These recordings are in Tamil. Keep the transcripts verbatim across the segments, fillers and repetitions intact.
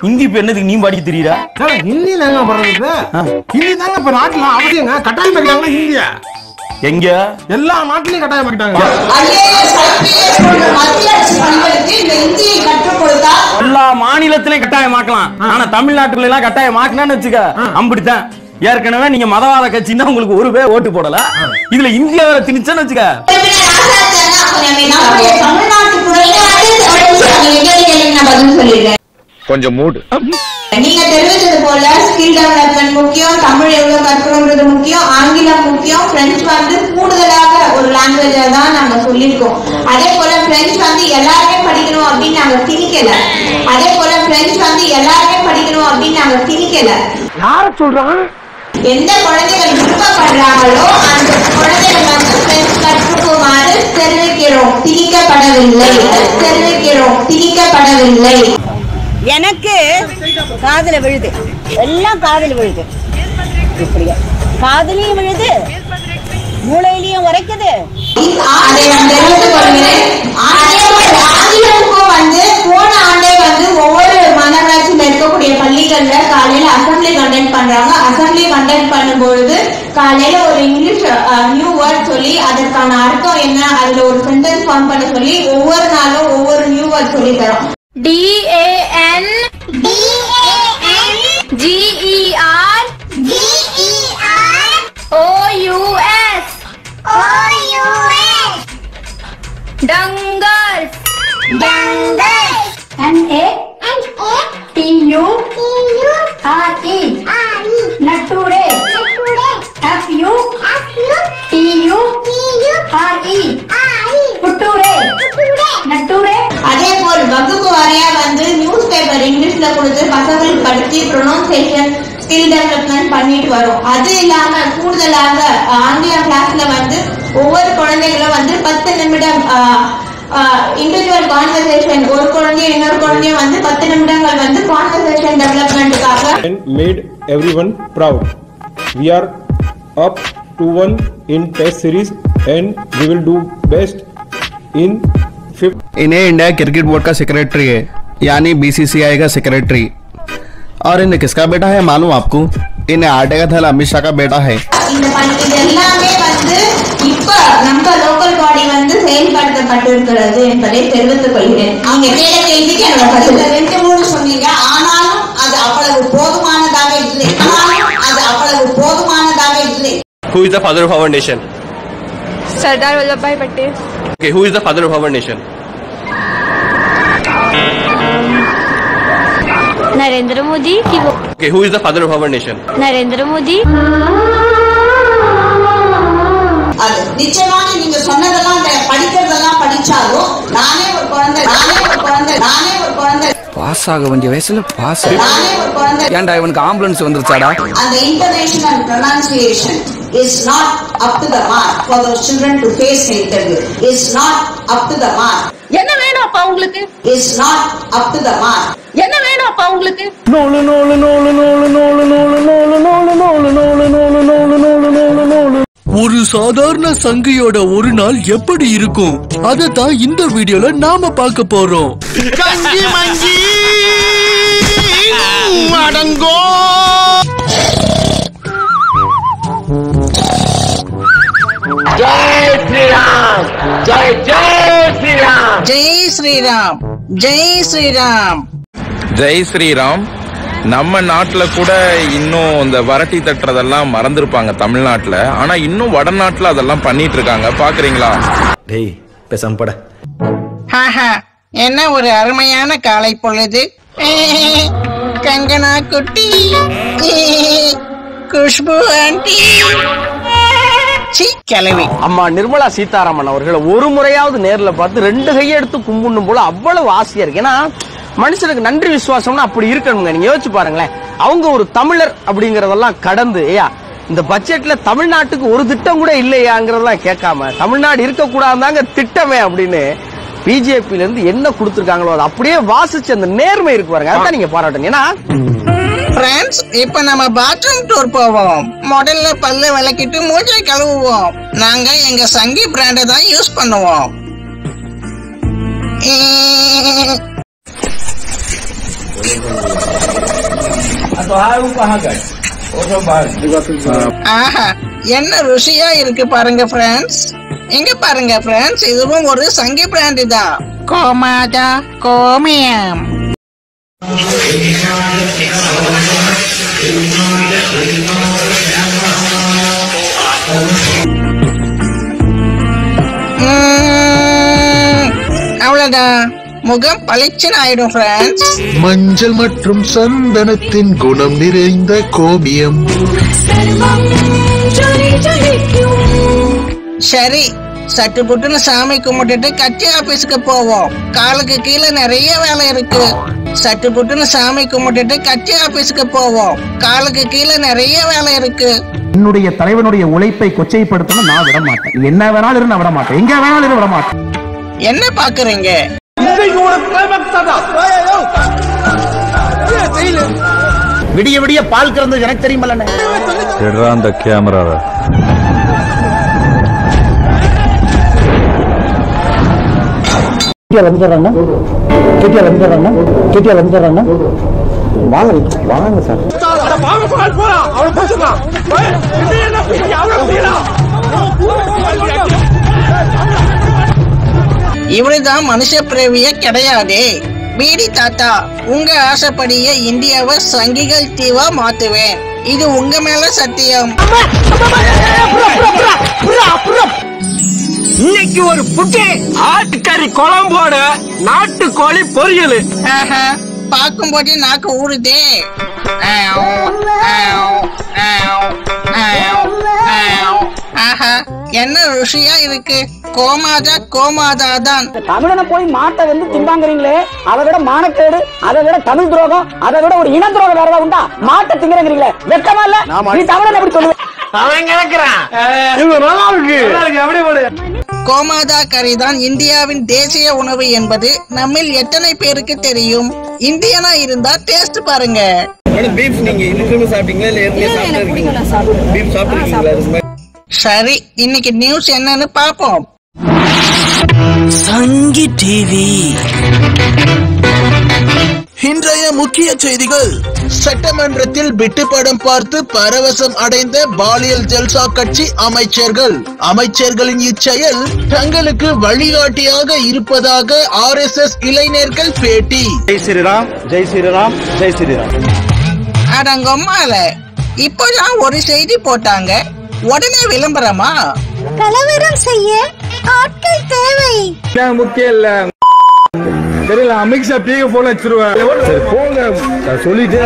ஹிந்தி இப்ப என்னதுக்கு நீ படிக்க தெரியுதா? ஹிந்தி தாங்க பண்றது. ஹிந்தி தாங்க இப்ப நாட்டுல அவசியங்க. கட்டாயம் படிக்கிறாங்களா ஹிந்திய? எங்க எல்லா நாட்டிலயும் கட்டாயம் படிக்கிறாங்க. எல்லா மாநிலத்திலயும் கட்டாயமாக்கலாம். ஆனா தமிழ்நாட்டுக்குள்ள எல்லாம் கட்டாயமாக்கலாம்னு வச்சுக்க அம்பிடித்தான். ஏற்கனவே நீங்க மதவாத கட்சின்னா உங்களுக்கு ஒரு பேர் ஓட்டு போடல. இதுல இந்தியாவில திணிச்சன்னு வச்சுக்க. கொஞ்சம் மூடு. நீங்க தெரிவிச்சது போல ஸ்கில் டெவலப்மெண்ட் முக்கியம், தமிழ் எவ்வளவு கற்கிறோம்ன்றது முக்கியம், ஆங்கிலம் முக்கியம், பிரெஞ்சு வந்து கூடுதலாக ஒரு லாங்குவேஜா தான் நாங்க சொல்லியிருக்கோம். அதே போல பிரெஞ்சு வந்து எல்லாருமே படிக்கணும் அப்படின்னு நாங்க திணிக்கல. அதே போல பிரெஞ்சு வந்து எல்லாருமே படிக்கணும் அப்படின்னு நாங்க திணிக்கல. யார சொல்றாங்க? எந்த குழந்தைகள் விருப்பப்படுறாங்களோ அந்த குழந்தைகள் வந்து பிரெஞ்சு கற்றுக்குமாறு தெரிவிக்கிறோம். திணிக்கப்படவில்லை தெரிவிக்கிறோம் திணிக்கப்படவில்லை. எனக்கு காதுல விழுது, எல்லாம் காதுல விழுது. இப்படியா காதுலயும் விழுது, மூளையிலயும் உரைக்குது. வந்து போன ஆண்டே வந்து ஒவ்வொரு மாநகராட்சியில இருக்கக்கூடிய பள்ளிகள்ல காலையில அசம்பிளி கண்டக்ட் பண்றாங்க. அசம்பிளி கண்டக்ட் பண்ணும்பொழுது காலையில ஒரு இங்கிலீஷ் நியூ வேர்ட் சொல்லி அதற்கான அர்த்தம் என்ன, அதுல ஒரு சென்டென்ஸ் ஃபார்ம் பண்ண சொல்லி ஒவ்வொரு நாளும் ஒவ்வொரு நியூ வேர்ட் சொல்லி தரோம். D A N D A N G E R G E R O U S O U S Dangals Dangals N A N A T U T U R E R E Nature Nature F U F U T U T U R E R E Putture Putture Nature. அதே போல் வகுப்பு வாரியா வந்து நியூஸ் பேப்பர் இங்கிலீஷ்ல கொடுத்து பசங்களுக்கு படிச்சு ப்ரொனவுன்சியேஷன் ஸ்கில் டெவலப்மெண்ட் பண்ணிட்டு வரும். அது இல்லாம கூடுதலாக ஆங்கில கிளாஸ்ல வந்து ஒவ்வொரு குழந்தைகளும் வந்து பத்து நிமிடம் இண்டிவிஜுவல் கான்வர்சேஷன், ஒரு குழந்தைய இன்னொரு குழந்தையும் வந்து பத்து நிமிடங்கள் வந்து கான்வர்சேஷன் டெவலப்மெண்ட்டுக்காக made everyone proud. We are up to one in test series and we will do best in fifth. इन्हें इंडिया क्रिकेट बोर्ड का सेक्रेटरी है, यानी बीसीसीआई का सेक्रेटरी। और इन्हें किसका बेटा है मालूम आपको? इन्हें आटे का थैला अमित शाह का बेटा है। இந்த இது எல்லாமே வந்து இப்ப நம்ம லோக்கல் பாடி வந்து செயல்படுத்தப்பட்டிருக்கிறது என்பதை தெரிவித்துக் கொள்கிறேன். அவங்க கேட்ட கேள்விக்கு என்னோட பதில் ரெண்டு மூணு சொன்னீங்க. ஆனாலும் அது அவ்வளவு போதுமானதாக இல்லை. ஆனாலும் அது அவ்வளவு போதுமானதாக இல்லை. Who is the father of our nation? Sardar Vallabhbhai Patel. Okay, who is the father of our nation? Narendra Modi. Okay, who is the father of our nation? Narendra Modi. அது நிச்சயமாக நீங்க சொன்னதெல்லாம் படிக்கிறதெல்லாம் படிச்சாலும் நானே ஒரு குழந்தை நானே ஒரு குழந்தை நானே ஒரு குழந்தை பாஸ் ஆக வேண்டிய வயசுல பாஸ். நானே ஒரு குழந்தை. ஏன்டா இவனுக்கு ஆம்புலன்ஸ் வந்துருச்சாடா? அந்த international pronunciation is not up to the mark for those children to face the interview. is not up to the mark. என்ன வேணும் அப்பா உங்களுக்கு? is not up to the mark. என்ன வேணும் அப்பா உங்களுக்கு? நோலு நோலு நோலு நோலு நோலு நோலு நோலு நோலு நோலு நோலு நோலு நோலு நோலு நோலு நோலு. ஒரு சாதாரண சங்கியோட ஒரு நாள் எப்படி இருக்கும் அதத்தான் இந்த வீடியோல நாம பார்க்க போறோம். கஞ்சி மஞ்சி அடங்கோ. ஜெய் ஸ்ரீராம் ஜெய் ஜெய் ஸ்ரீராம் ஜெய் ஸ்ரீராம் ஜெய் ஸ்ரீராம் ஜெய் ஸ்ரீராம். நம்ம நாட்டுல கூட இன்னும் இந்த வரட்டி தட்டுறதெல்லாம் மறந்துருப்பாங்க தமிழ்நாட்டுல. ஆனா இன்னும் வடநாட்டுல அதெல்லாம் பண்ணிட்டு இருக்காங்க, பாக்குறீங்களா? டேய் பேசாம பட. ஹாஹா, என்ன ஒரு அருமையான காலை பொழுது. கங்கனா குட்டி, குஷ்பு ஆண்டி, கிளவி. அம்மா நிர்மலா சீதாராமன் அவர்களை ஒரு முறையாவது நேர்ல பார்த்து ரெண்டு கையெடுத்து கும்பிடணும் போல அவ்வளவு ஆசையா இருக்கு. ஏன்னா மனுஷனுக்கு நன்றி விசுவாசம்னா அப்படி இருக்கணுங்க. நீங்க யோசிச்சு பாருங்களேன், அவங்க ஒரு தமிழர் அப்படிங்கறதெல்லாம் கடந்து ஏயா இந்த பட்ஜெட்ல தமிழ்நாட்டுக்கு ஒரு திட்டம் கூட இல்லையாங்கிறதெல்லாம் கேட்காம தமிழ்நாடு இருக்கக்கூடாதாங்க திட்டமே அப்படின்னு பிஜேபியில இருந்து என்ன கொடுத்திருக்காங்களோ அதை அப்படியே வாசிச்சு அந்த நேர்மை இருக்கு பாருங்க, அதான் நீங்க பாராட்டணும். ஏன்னா ஃப்ரெண்ட்ஸ், இப்ப நம்ம பாத்ரூம் டூர் போவோம். முதல்ல பல்ல விளக்கிட்டு மூச்சை கழுவுவோம். நாங்க எங்க சங்கி பிராண்டை தான் யூஸ் பண்ணுவோம். ஆஹா, என்ன ருசியா இருக்கு பாருங்க ஃப்ரெண்ட்ஸ். இங்க பாருங்க ஃப்ரெண்ட்ஸ், இதுவும் ஒரு சங்கி பிராண்ட் தான். கோமாதா கோமியம். அவ்வளவுதான், முகம் பளிச்சுன்னு ஆயிடும் ஃப்ரெண்ட்ஸ். மஞ்சள் மற்றும் சந்தனத்தின் குணம் நிறைந்த கோமியம். சரி, சட்டு புட்டுன்னு சாமி கும்பிட்டுட்டு கட்சி ஆபீஸுக்கு போவோம். காலுக்கு கீழே நிறைய வேலை இருக்கு. சட்டு புட்டுன்னு சாமி கும்பிட்டுட்டு கட்சி ஆபீஸுக்கு போவோம். காலுக்கு கீழே நிறைய வேலை இருக்கு. என்னுடைய தலைவனுடைய உழைப்பை கொச்சைப்படுத்தணும் நான் விட மாட்டேன். என்ன வேணாலும் நான் விட மாட்டேன். எங்க வேணாலும் விட மாட்டேன். என்ன பாக்குறீங்க? விடிய விடிய பால் கறந்து எனக்கு தெரியுமல்ல. அந்த கேமராவை வந்துடுறாங்க கேட்டியா வந்துடுறாங்க கேட்டியா வந்துடுறாங்க வாங்க வாங்க சார். இவருதான் மனுஷ பிறவியே கிடையாது. பீடி தாத்தா, உங்க ஆசைப்படியே இந்தியாவை சங்கிகள் தீவா மாத்துவேன். இது உங்க மேல சத்தியம். இன்னைக்கு ஒரு புட்டு ஆட்டுக்கறி குழம்போட நாட்டுக்கோழி பொரியல். பார்க்கும்போது நாக்கு ஊறுதே. ஆஹா, என்ன ருசியா இருக்கு. கோமாதா கோமாதா தான். தமிழனை போய் மாட்டை வந்து திம்பாங்கிறீங்களே, அதை விட மானக்கேடு, அதை விட தமிழ் துரோகம், அதை விட ஒரு இன துரோகம் வேற உண்டா? மாட்டை திங்கிறீங்களே, வெக்கமா இல்ல? நீ தமிழன் எப்படி சொல்லுவேன்? கோமாதா கறி தான் இந்தியாவின் தேசிய உணவு என்பது நம்மில் எத்தனை பேருக்கு தெரியும்? இந்தியனா இருந்தா டேஸ்ட் பாருங்க. சரி, இன்னைக்கு நியூஸ் என்னன்னு பாப்போம். சங்கி டிவி இன்றைய முக்கிய செய்திகள். சட்டமன்றத்தில் பிட்டு படம் பார்த்து பரவசம் அடைந்த பாலியல் ஜல்சா கட்சி அமைச்சர்கள். அமைச்சர்களின் இச்செயல் தங்களுக்கு வழிகாட்டியாக இருப்பதாக ஆர் எஸ் எஸ் இளைஞர்கள் பேட்டி. ஜெய் ஸ்ரீராம், ஜெய் ஸ்ரீராம், ஜெய் ஸ்ரீராம். அடங்கம்மால, இப்பதான் ஒரு செய்தி போட்டாங்க, உடனே விளம்பரமா? கலவரம் செய்ய ஆட்கள் தேவை. முக்கியம் இல்ல, தெரியல. அமித்ஷா பீக போன் வச்சிருவேன். சொல்லிட்டே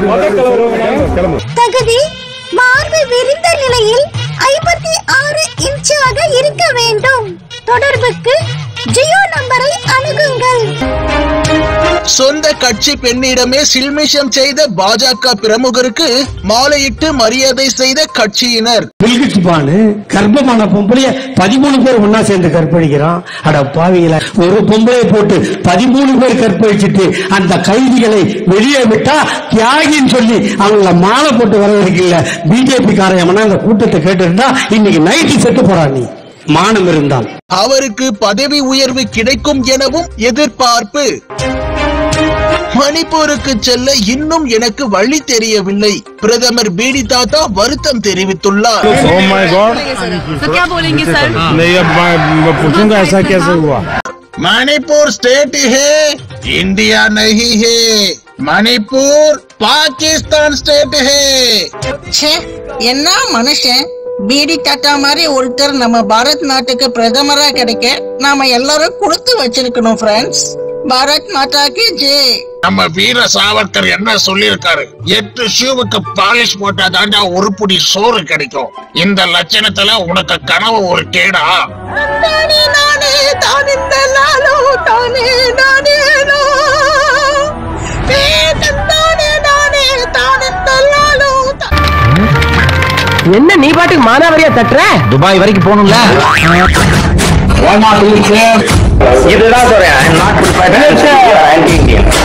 தகுதி மார்பு விரிந்த நிலையில் ஐம்பத்தி ஆறு இன்ச்சாக இருக்க வேண்டும். தொடர்புக்கு ஜியோ நம்பரை அணுகுங்கள். சொந்த கட்சி பெண்ணிடமே சில்மிஷம் செய்த பாஜக பிரமுகருக்கு மாலையிட்டு மரியாதை செய்த கட்சியினர். கர்ப்பமான பொம்பளைய பதிமூணு பேர் ஒன்னா சேர்ந்து கற்பழிக்கிறான். அட பாவிகள, ஒரு பொம்பளையை போட்டு பதிமூணு பேர் கற்பழிச்சுட்டு அந்த கைதிகளை வெளியே விட்டா தியாகின்னு சொல்லி அவங்கள மாலை போட்டு வரவேற்கல. பிஜேபி காரையமனா அந்த கூட்டத்தை கேட்டு இன்னைக்கு நைட்டு செத்து போறான். நீ மானம் இருந்தால் அவருக்கு பதவி உயர்வு கிடைக்கும் எனவும் எதிர்பார்ப்பு. மணிப்பூருக்கு செல்ல இன்னும் எனக்கு வழி தெரியவில்லை. பிரதமர் பீடி தாத்தா வருத்தம் தெரிவித்துள்ளார். மணிப்பூர் ஸ்டேட் ஹே, இந்தியா நஹி ஹே. மணிப்பூர் பாகிஸ்தான் ஸ்டேட் ஹே. என்ன மனுஷன், பீடி தாத்தா மாதிரி ஒருத்தர் நம்ம பாரத் நாட்டுக்கு பிரதமரா கிடைக்க நாம எல்லாரும் கொடுத்து வச்சிருக்கணும் ஃப்ரெண்ட்ஸ். பாரத் மாதா கி ஜெய். நம்ம வீர சாவர்கர் என்ன சொல்லியிருக்காரு? எட்டு ஷூவுக்கு பாலிஷ் போட்டா தாண்டா ஒரு புடி சோறு கிடைக்கும். இந்த லட்சணத்துல உனக்கு கனவு ஒரு கேடா? என்ன நீ பாட்டுக்கு மானாவரியா தட்டுற? துபாய் வரைக்கும் போகணும்ல. இதுதான் சொல்றேன்.